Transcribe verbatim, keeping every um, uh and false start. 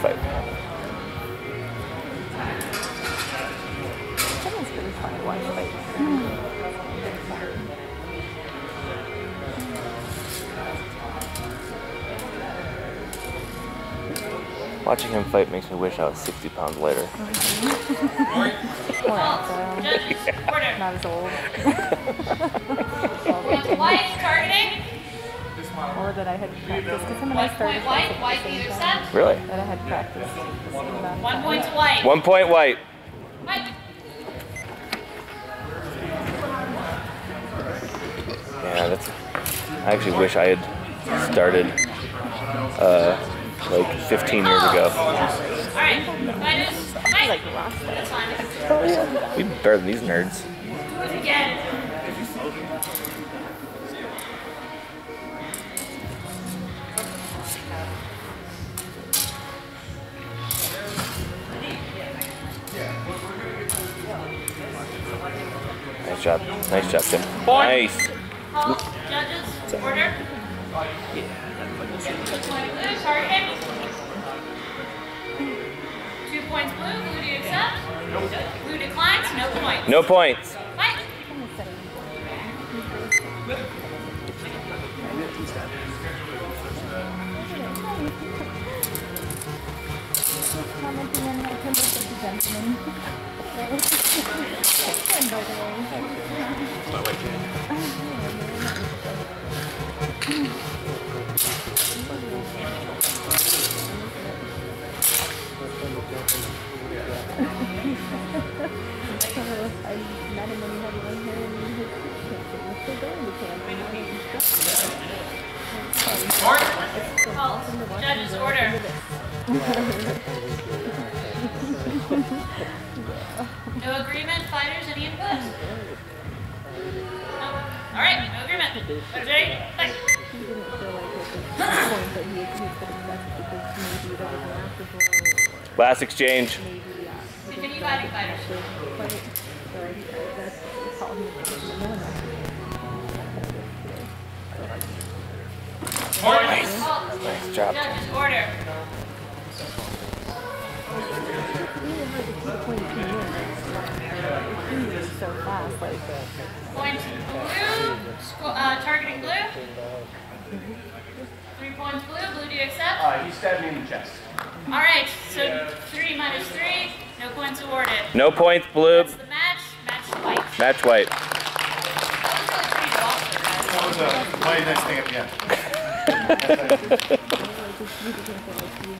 fight. Someone's pretty funny watch fight. Watching him fight makes me wish I was sixty pounds lighter. Mm-hmm. Poor Enzo. Yeah. Not as old. White targeting. Or that I had practiced, because him and I started White, at white, the either same set. time. Really? That I had practiced the same amount of One time. point to white. One point white. White. Yeah, that's. I actually wish I had started uh, like fifteen years ago. Alright, fighters. White. Like last time. That's fine. We better than these nerds. Do it again. Nice job. Nice job, Tim. Nice. Call judges. Order. Blue targeting. Two points blue. Blue, do you accept? Blue declines. No points. No points. White. Commenting on my Timber with the gentleman. That was just fun, by the way. I met him when he had long hair and his camp. He was still going to camp. Call judges. Order. No agreement, fighters, any input? No. Alright, no agreement. Fighters ready? Fight. He didn't feel like it was the point that he had he could have left because maybe there was an afterblow. Last exchange. Maybe, yeah. Continue fighting, fighters. Fight. So I, that's what we call him. Nice. Call Nice job. judges. Order. So fast, like Point blue. Sco- uh, targeting blue. Three points blue. Blue, do you accept? Uh, he stabbed me in the chest. Alright, so three minus three. No points awarded. No points, blue. That's the match. Match white. Match white. That was really pretty awesome, guys. That was a mighty nice thing at the end.